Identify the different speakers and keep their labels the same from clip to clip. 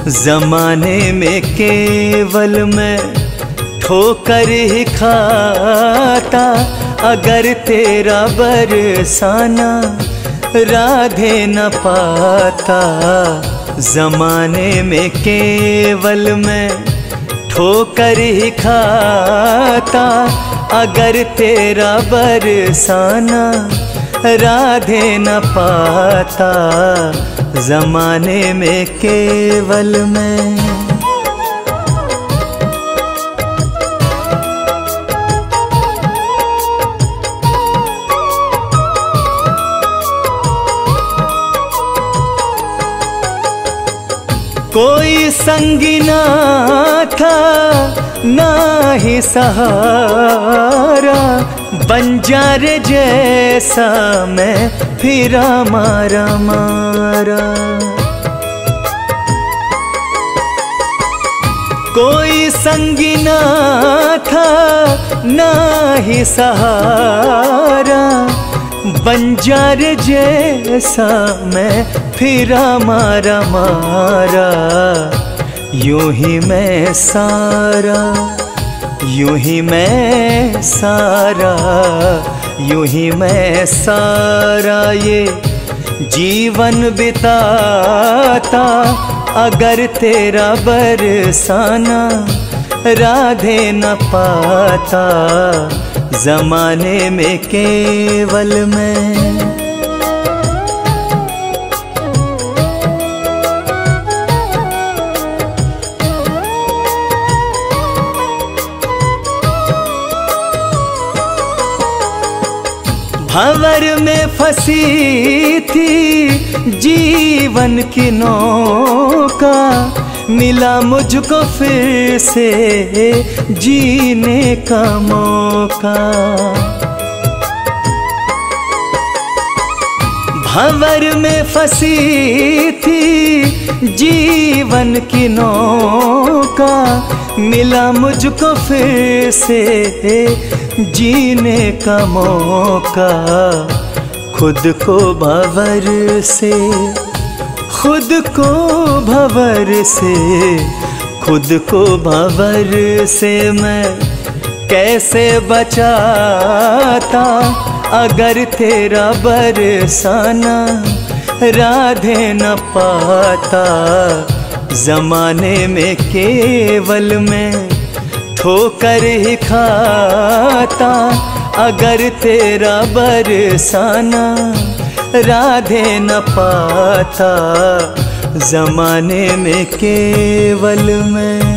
Speaker 1: जमाने में केवल मैं ठोकर ही खाता, अगर तेरा बरसाना राधे न पाता। जमाने में केवल मैं ठोकर ही खाता, अगर तेरा बरसाना राधे न पाता। जमाने में केवल मैं। कोई संगी ना था ना ही सहारा, बंजारे जैसा मैं फिरा मारा मारा। कोई संगी ना था ना ही सहारा, बंजारे जैसा मैं फिरा मारा मारा। यूं ही मैं सारा, यूं ही मैं सारा, यूं ही मैं सारा ये जीवन बिताता, अगर तेरा बरसाना राधे न पाता। जमाने में केवल मैं। भंवर में फंसी थी जीवन की नौका, मिला मुझको फिर से जीने का मौका। भंवर में फंसी थी जीवन की नौका, मिला मुझको फिर से जीने का मौका। खुद को भंवर से, खुद को भंवर से, खुद को भंवर से मैं कैसे बचाता, अगर तेरा बरसाना राधे न पाता। जमाने में केवल मैं ठोकर ही खाता, अगर तेरा बरसाना राधे न पाता। जमाने में केवल मैं।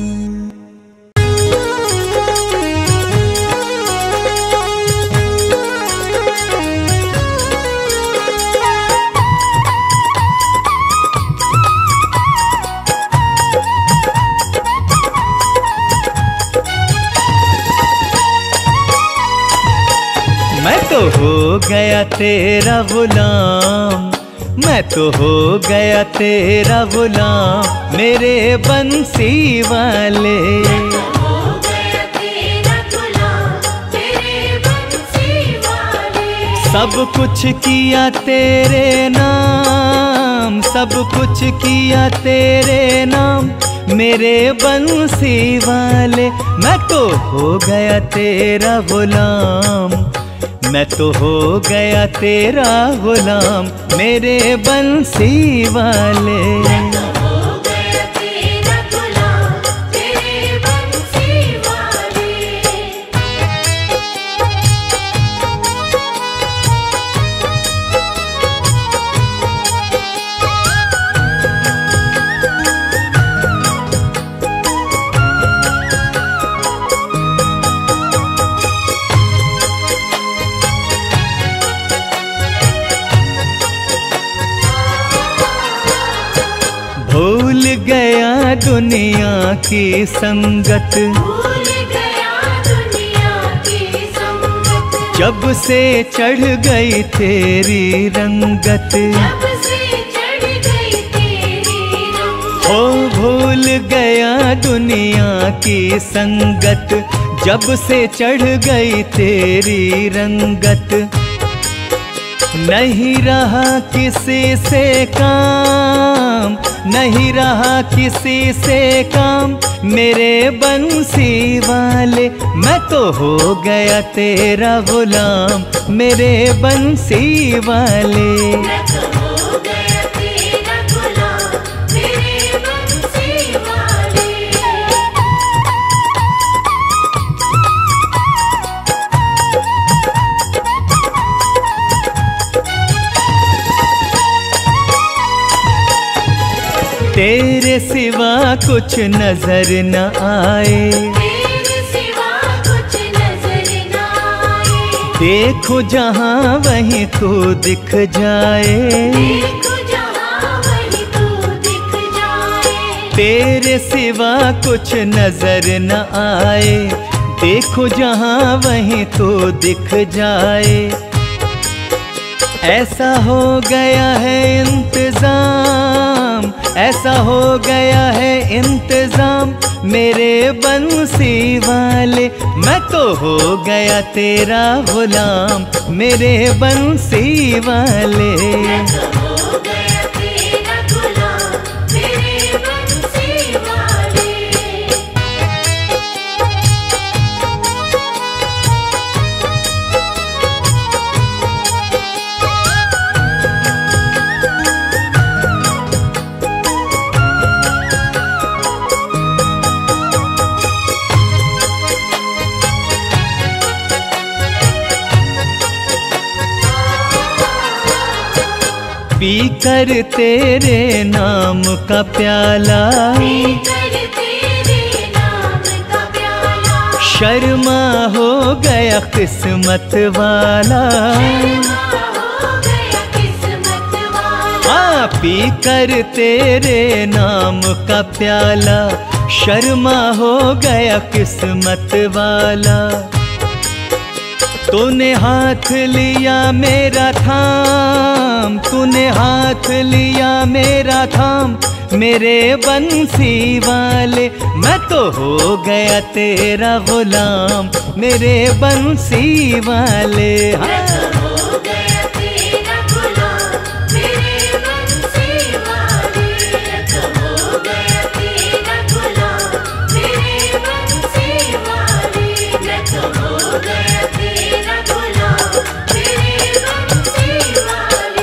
Speaker 1: मैं तो हो गया तेरा गुलाम, मैं तो हो गया तेरा गुलाम मेरे बंसी वाले। सब कुछ किया तेरे नाम, सब कुछ किया तेरे नाम मेरे बंसी वाले। मैं तो हो गया तेरा गुलाम, मैं तो हो गया तेरा गुलाम मेरे बंसी वाले। भूल गया दुनिया की संगत,
Speaker 2: भूल गया दुनिया की संगत।
Speaker 1: जब से चढ़ गई तेरी रंगत,
Speaker 2: जब से चढ़ गई तेरी रंगत।
Speaker 1: हो भूल गया दुनिया की संगत, जब से चढ़ गई तेरी रंगत। नहीं रहा किसी से काम, नहीं रहा किसी से काम, मेरे बंसी वाले। मैं तो हो गया तेरा गुलाम, मेरे बंसी वाले।
Speaker 2: मैं तो हो गया तेरा गुलाम, मेरे बंसी वाले।
Speaker 1: तेरे सिवा कुछ नजर न आए,
Speaker 2: तेरे सिवा कुछ नजर न आए।
Speaker 1: देखो जहाँ वहीं तू दिख जाए,
Speaker 2: देखो जहाँ वहीं तू दिख जाए।
Speaker 1: तेरे सिवा कुछ नजर न आए, देखो जहाँ वहीं तू दिख जाए। ऐसा हो गया है इंतजाम, ऐसा हो गया है इंतजाम, मेरे बंसी वाले। मैं तो हो गया तेरा गुलाम, मेरे बंसी वाले।
Speaker 2: मैं तो हो गया तेरा गुलाम, मेरे बंसी वाले।
Speaker 1: पीकर तेरे नाम का प्याला,
Speaker 2: पीकर तेरे नाम का प्याला।
Speaker 1: शर्मा हो गया किस्मत वाला।
Speaker 2: शर्मा हो गया किस्मत वाला।
Speaker 1: हाँ, पीकर तेरे नाम का प्याला, शर्मा हो गया किस्मत वाला। तूने हाथ लिया मेरा थाम, तूने हाथ लिया मेरा थाम, मेरे बंसी वाले। मैं तो हो गया तेरा गुलाम, मेरे बंसी वाले।
Speaker 2: मैं तो हो गया तेरा गुलाम, मेरे बंसी वाले। मैं तो हो गया तेरा गुलाम, मेरे बंसी वाले। मैं तो हो गया तेरा गुलाम, मेरे बंसी वाले।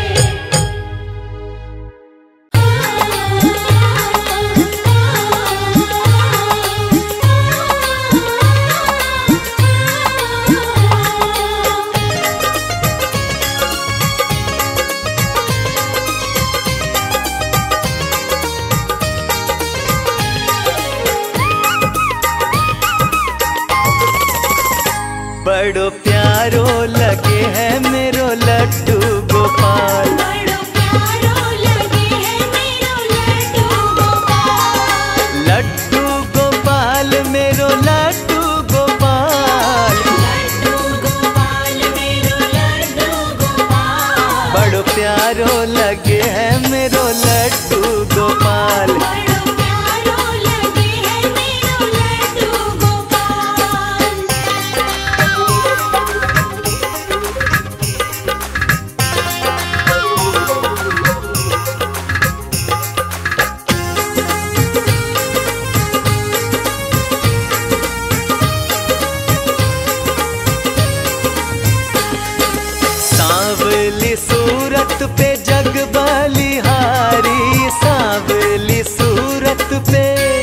Speaker 1: बड़ो प्यारो लगे है मेरो लड्डू गोपाल।
Speaker 2: बड़ो प्यारो लगे है मेरो लड्डू गोपाल।
Speaker 1: लड्डू गोपाल मेरो लड्डू गोपाल।
Speaker 2: लड्डू गोपाल मेरो लड्डू गोपाल।
Speaker 1: बड़ो प्यारो लगे है मेरो लड्डू गोपाल।
Speaker 2: बड़ो प्यारो लगे है मेरो लड्डू गोपाल।
Speaker 1: सांवली सूरत पे जग बलिहारी, सांवली सूरत पे।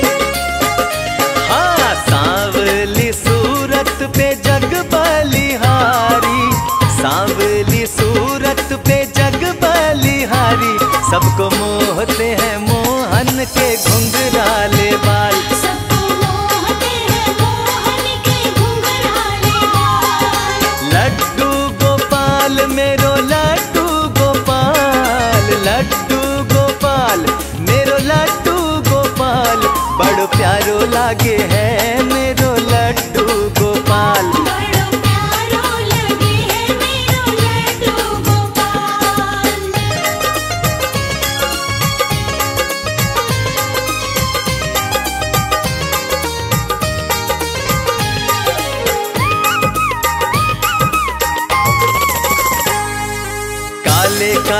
Speaker 1: हाँ, सांवली सूरत पे जग बलिहारी, सांवली सूरत पे जग बलिहारी। सबको मोहते हैं मोहन के घुंघराले बाल।
Speaker 2: सबको मोहते हैं मोहन के घुंघराले बाल।
Speaker 1: लड्डू गोपाल मेरो लड्डू गोपाल। लड्डू गोपाल मेरो लड्डू गोपाल। बड़ो प्यारो लागे है मेरो लड्डू गोपाल।
Speaker 2: बड़ो प्यारो लगे है मेरो लड्डू गोपाल।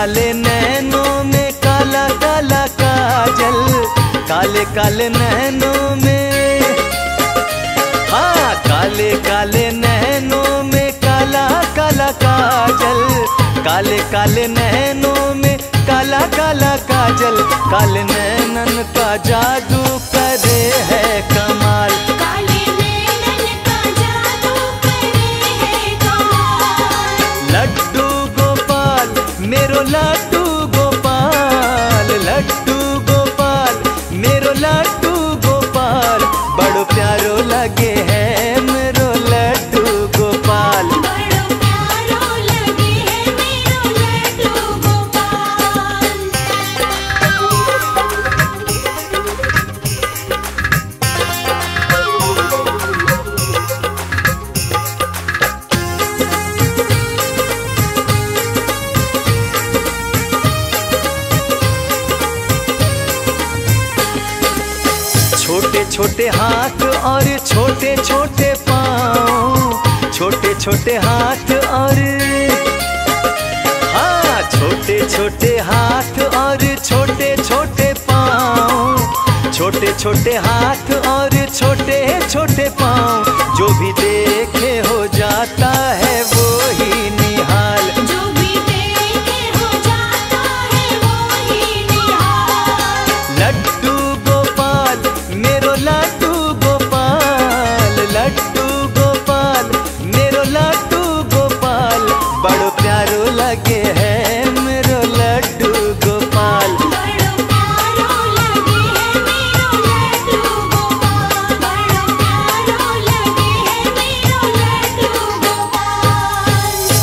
Speaker 1: काले नैनों में काला काला काजल, काले काले नैनों में, हाँ काले काले नैनों में काला काला काजल, काले काले नैनों में काला काला काजल, काले नैनन का जादू करे है कमाल।
Speaker 2: काले नैनन का जादू करे है कमाल।
Speaker 1: लड्डू गोपाल मेरो लड्डू गोपाल, लड्डू गोपाल मेरो लड्डू गोपाल, बड़ो प्यारो लगे है मेरो लड्डू गोपाल।
Speaker 2: बड़ो प्यारो लगे है मेरो लड्डू गोपाल।
Speaker 1: छोटे छोटे हाथ और छोटे छोटे पाँव, छोटे छोटे हाथ और, हाँ छोटे छोटे हाथ और छोटे छोटे पाँव, छोटे छोटे हाथ और छोटे छोटे पाँव, जो भी देखे हो जाता है वो ही निहाल।
Speaker 2: जो भी देखे हो जाता है वो ही निहाल।
Speaker 1: लड्डू गोपाल मेरो लड्डू गोपाल, लड्डू गोपाल मेरो लड्डू गोपाल, बड़ो प्यारो लगे है मेरो लड्डू गोपाल।
Speaker 2: बड़ो प्यारो लगे है मेरो लड्डू गोपाल। बड़ो प्यारो लगे है मेरो लड्डू गोपाल।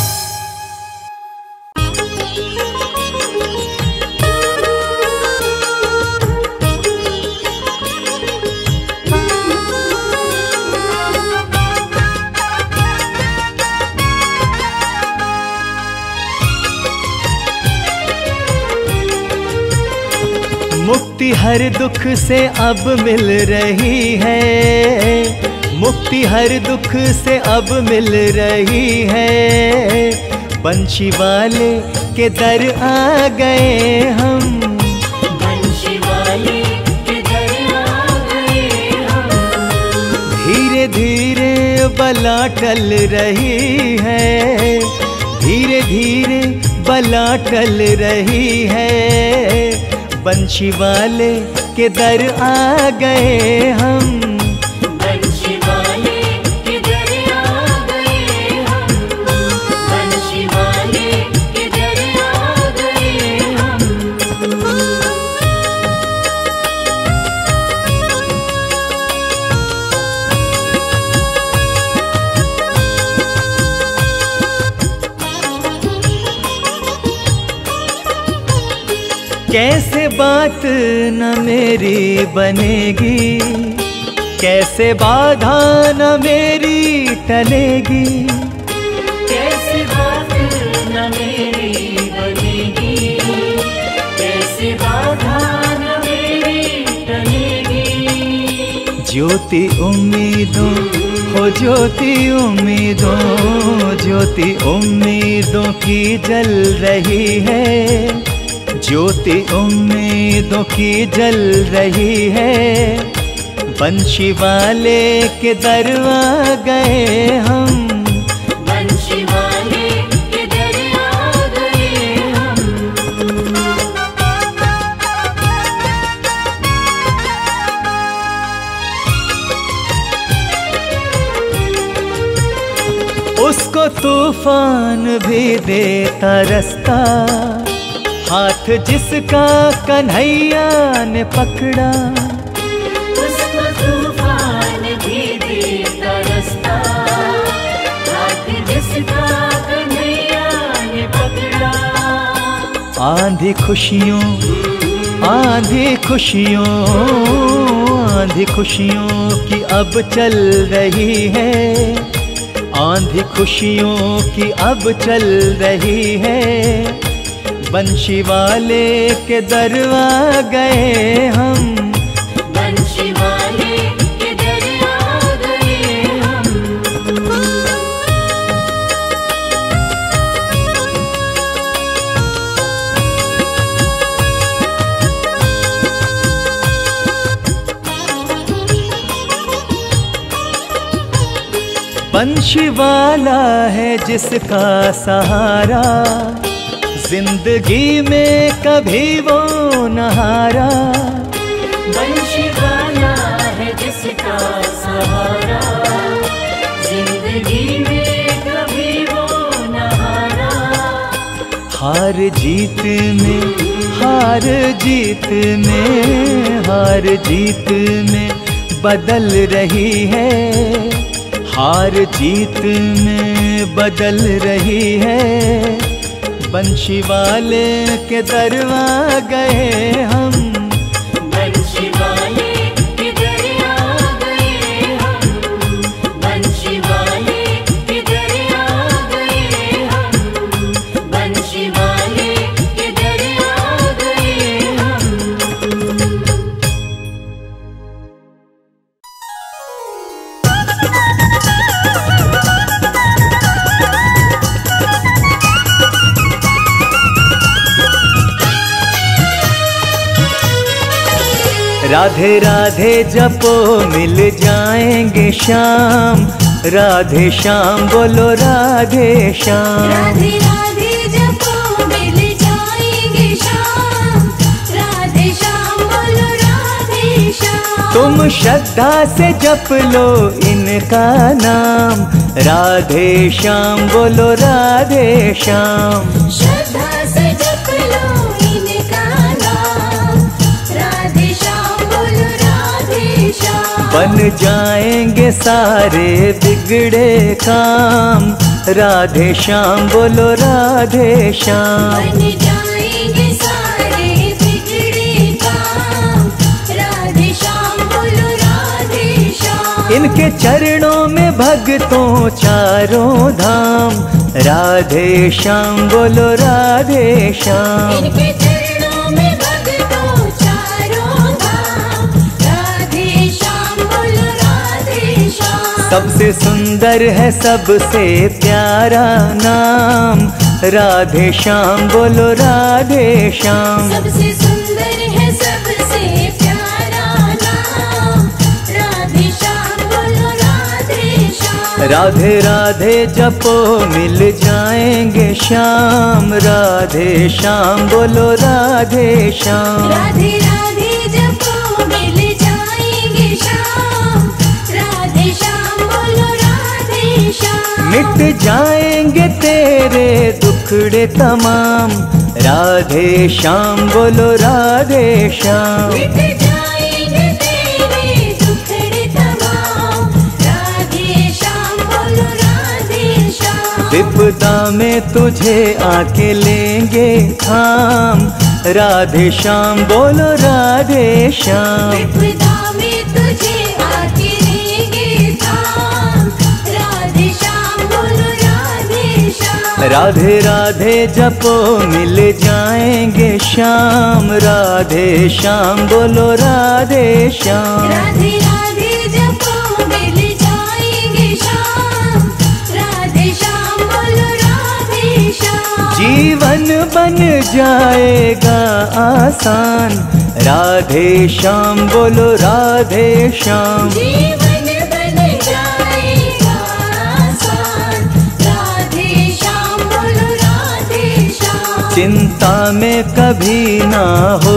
Speaker 1: मुक्ति हर दुख से अब मिल रही है, मुक्ति हर दुख से अब मिल रही है, बंशी वाले के दर आ गए हम,
Speaker 2: बंशी वाले के दर आ गए हम।
Speaker 1: धीरे धीरे बला टल रही है, धीरे धीरे बला टल रही है, बंशी वाले के दर आ गए हम।
Speaker 2: बंशी वाले के दर आ गए हम। बंशी वाले के दर आ गए हम।
Speaker 1: कैसे बात न मेरी बनेगी, कैसे बाधा न मेरी टलेगी,
Speaker 2: कैसे बात न मेरी बनेगी, कैसे बाधा न मेरी टलेगी।
Speaker 1: ज्योति उम्मीदों हो ज्योति उम्मीदों, ज्योति उम्मीदों की जल रही है, ज्योति उम्मीदों की जल रही है, बंशी वाले के दर आ गए हम।
Speaker 2: बंशी वाले के दर आ गए हम।
Speaker 1: उसको तूफान भी देता रास्ता, हाथ जिसका कन्हैया ने पकड़ा,
Speaker 2: उसको तूफान भी देता रास्ता, हाथ जिसका कन्हैया ने पकड़ा।
Speaker 1: आंधी खुशियों आंधी खुशियों आंधी खुशियों की अब चल रही है, आंधी खुशियों की अब चल रही है, बंशी वाले के दर आ गए हम।
Speaker 2: बंशी वाले के दर आ गए हम।
Speaker 1: बंशी वाला है जिसका सहारा, जिंदगी में कभी वो न हारा।
Speaker 2: बंशी वाला है जिसका सहारा, जिंदगी में कभी वो न हारा।
Speaker 1: हार जीत में, हार जीत में, हार जीत में बदल रही है, हार जीत में बदल रही है। बंशी वाले के दरवा गए हम,
Speaker 2: बंशी वाले के दरिया गए हम, बंशी वाले के दरिया गए हम, बंशी वाले के दरिया गए हम।
Speaker 1: राधे राधे जपो मिल जाएंगे शाम, राधे श्याम बोलो राधे श्याम।
Speaker 2: राधे राधे जपो मिल जाएंगे शाम, राधे श्याम बोलो राधे श्याम।
Speaker 1: तुम श्रद्धा से जप लो इनका नाम, राधे श्याम बोलो राधे श्याम।
Speaker 2: श्रद्धा से जप लो इनका नाम, राधे श्याम बोलो राधे श्याम।
Speaker 1: बन जाएंगे सारे बिगड़े काम, राधे श्याम बोलो राधे श्याम।
Speaker 2: बन जाएंगे सारे बिगड़े काम, राधे श्याम बोलो राधे श्याम।
Speaker 1: इनके चरणों में भक्तों चारों धाम, राधे श्याम बोलो राधे श्याम।
Speaker 2: इनके चरणों में भक्तों चारों धाम, राधे श्याम बोलो राधे श्याम।
Speaker 1: सबसे सुंदर है सबसे प्यारा नाम, राधे श्याम बोलो राधे श्याम।
Speaker 2: सबसे सुंदर है सबसे प्यारा नाम, राधे श्याम बोलो राधे श्याम।
Speaker 1: राधे राधे जपो मिल जाएंगे शाम, राधे श्याम बोलो राधे श्याम।
Speaker 2: राधे राधे जपो मिल जाएंगे शाम, राधे श्याम बोलो राधे श्याम।
Speaker 1: मिट जाएंगे तेरे दुखड़े तमाम, राधे श्याम बोलो राधे श्याम।
Speaker 2: मिट जाएंगे तेरे दुखड़े तमाम, राधे श्याम बोलो राधे श्याम।
Speaker 1: विपदा में तुझे आके लेंगे थाम, राधे श्याम बोलो राधे श्याम।
Speaker 2: विपदा में तुझे आके लेंगे थाम, राधे श्याम बोलो राधे श्याम।
Speaker 1: राधे राधे जपो मिल जाएंगे शाम, राधे श्याम बोलो राधे श्याम।
Speaker 2: राधे राधे जपो मिल जाएंगे शाम, राधे श्याम बोलो राधे श्याम।
Speaker 1: जीवन बन जाएगा आसान, राधे श्याम बोलो राधे श्याम।
Speaker 2: जीवन बन जाएगा आसान, राधे श्याम बोलो राधे श्याम।
Speaker 1: चिंता में कभी ना हो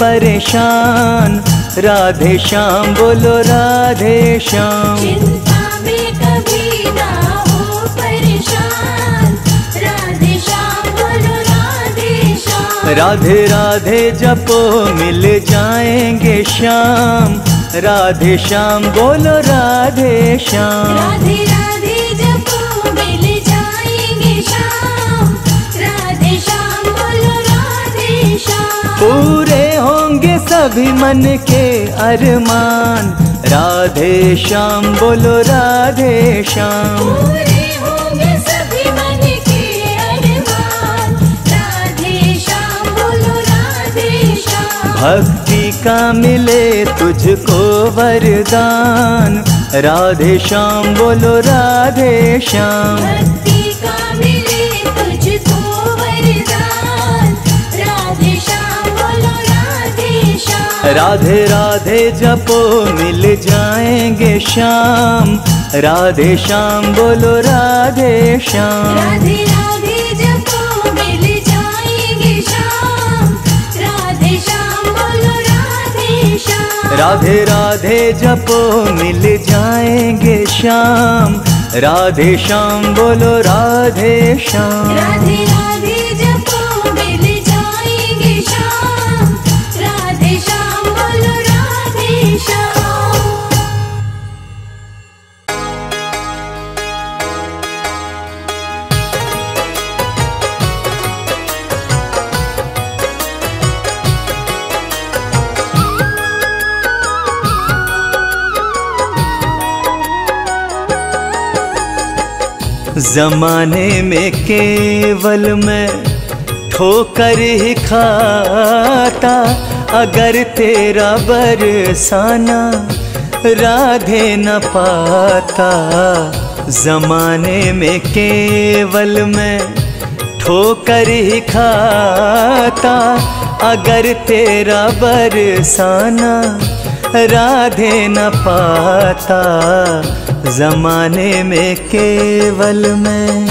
Speaker 1: परेशान, राधे श्याम बोलो राधे श्याम।
Speaker 2: चिंता में कभी ना हो परेशान, राधे श्याम बोलो राधे श्याम।
Speaker 1: राधे राधे जपो मिल जाएंगे शाम, राधे श्याम बोलो राधे श्याम।
Speaker 2: राधे राधे जपो मिल जाएंगे शाम, राधे श्याम बोलो राधे श्याम।
Speaker 1: पूरे होंगे सभी मन के अरमान, राधे श्याम बोलो राधे श्याम।
Speaker 2: पूरे होंगे सभी मन के अरमान, राधे श्याम बोलो राधे श्याम।
Speaker 1: भक्ति का मिले तुझको वरदान, राधे श्याम बोलो राधे श्याम।
Speaker 2: भक्ति का मिले तुझको वरदान, राधे श्याम बोलो राधे श्याम।
Speaker 1: राधे राधे जपो मिल जाएंगे शाम, राधे श्याम बोलो राधे श्याम।
Speaker 2: राधे राधे जपो मिल जाएंगे शाम, राधे श्याम बोलो राधे श्याम।
Speaker 1: राधे राधे जपो मिल जाएंगे श्याम, राधे श्याम बोलो राधे श्याम।
Speaker 2: राधे राधे जपो मिल जाएंगे शाम, राधे श्याम बोलो राधे श्याम।
Speaker 1: जमाने में केवल मैं ठोकर ही खाता, अगर तेरा बरसाना राधे न पाता। जमाने में केवल मैं ठोकर ही खाता, अगर तेरा बरसाना राधे न पाता। जमाने में केवल मैं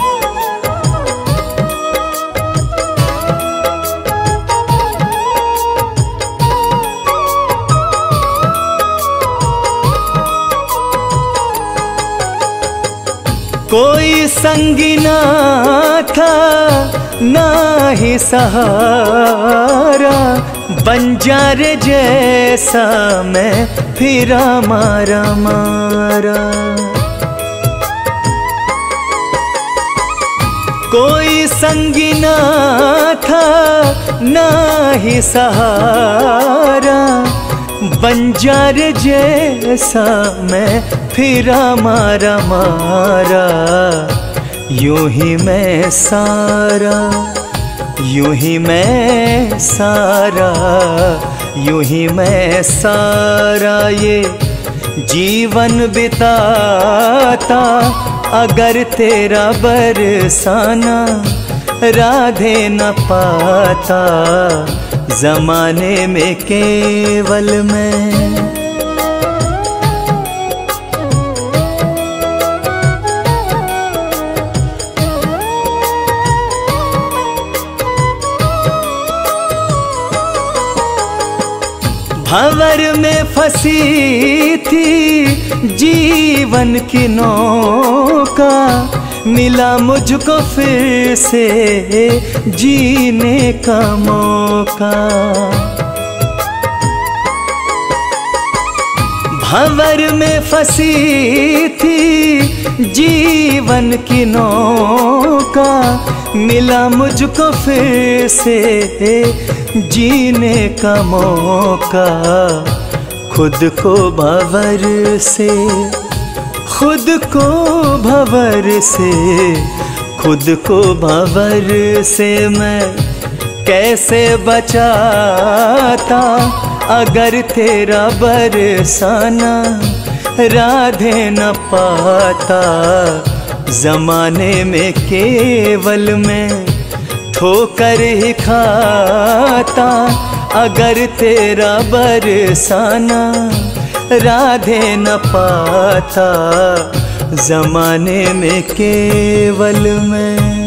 Speaker 1: कोई संगी ना था ना ही सहारा, बंजारे जैसा मैं फिरा मारा मारा। कोई संगी ना था ना ही सहारा, बंजारे जैसा मैं फिरा मारा मारा। यूं ही मैं सारा, यूं ही मैं सारा, यूं ही मैं सारा ये जीवन बिताता, अगर तेरा बरसाना राधे न पाता। जमाने में केवल मैं भंवर में फंसी थी जीवन की नौका, मिला मुझको फिर से जीने का मौका। भंवर में फंसी थी जीवन की नौका, मिला मुझको फिर से जीने का मौका। खुद को भंवर से, खुद को भंवर से, खुद को भंवर से मैं कैसे बचाता, अगर तेरा बरसाना राधे न पाता। जमाने में केवल मैं ठोकर ही खाता, अगर तेरा बरसाना राधे न पाता। जमाने में केवल मैं